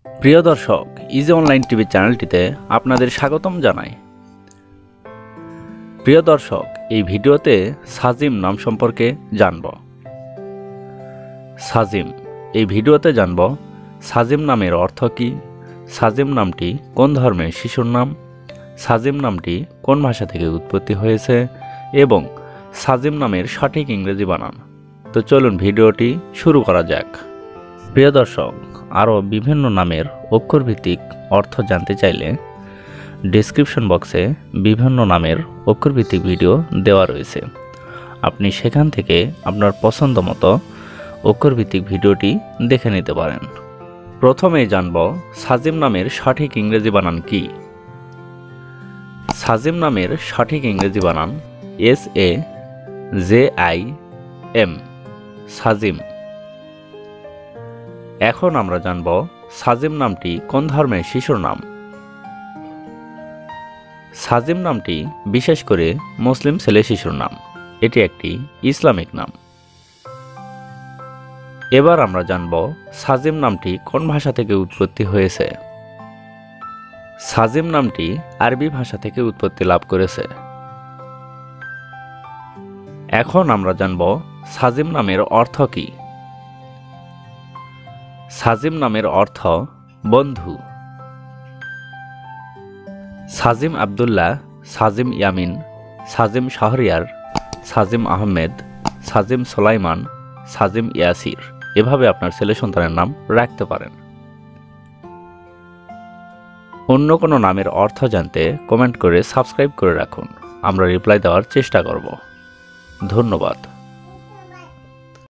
প্রিয় দর্শক, easy online TV চ্যানেলটিতে আপনাদের স্বাগতম জানাই। প্রিয় দর্শক, এই ভিডিওতে সাজিম নাম সম্পর্কে জানব। সাজিম, এই ভিডিওতে জানব সাজিম নামের অর্থ কী, সাজিম নামটি কোন ধর্মের শিশুর নাম, সাজিম নামটি কোন ভাষা থেকে উৎপত্তি হয়েছে এবং সাজিম নামের সঠিক ইংরেজি বানান। তো চলুন ভিডিওটি শুরু করা যাক। প্রিয় দর্শক, আরও বিভিন্ন নামের অক্ষরভিত্তিক অর্থ জানতে চাইলে ডেসক্রিপশন বক্সে বিভিন্ন নামের অক্ষরভিত্তিক ভিডিও দেওয়া রয়েছে। আপনি সেখান থেকে আপনার পছন্দ মতো অক্ষরভিত্তিক ভিডিওটি দেখে নিতে পারেন। প্রথমেই জানব সাজিম নামের সঠিক ইংরেজি বানান কি। সাজিম নামের সঠিক ইংরেজি বানান SAJIM, সাজিম। এখন আমরা জানব সাজিম নামটি কোন ধর্মের শিশুর নাম। সাজিম নামটি বিশেষ করে মুসলিম ছেলে শিশুর নাম, এটি একটি ইসলামিক নাম। এবার আমরা জানব সাজিম নামটি কোন ভাষা থেকে উৎপত্তি হয়েছে। সাজিম নামটি আরবি ভাষা থেকে উৎপত্তি লাভ করেছে। এখন আমরা জানব সাজিম নামের অর্থ কী। সাজিম নামের অর্থ বন্ধু। সাজিম আবদুল্লাহ, সাজিম ইয়ামিন, সাজিম শাহরিয়ার, সাজিম আহমেদ, সাজিম সোলাইমান, সাজিম ইয়াসির, এভাবে আপনার ছেলে সন্তানের নাম রাখতে পারেন। অন্য কোনো নামের অর্থ জানতে কমেন্ট করে সাবস্ক্রাইব করে রাখুন, আমরা রিপ্লাই দেওয়ার চেষ্টা করব। ধন্যবাদ।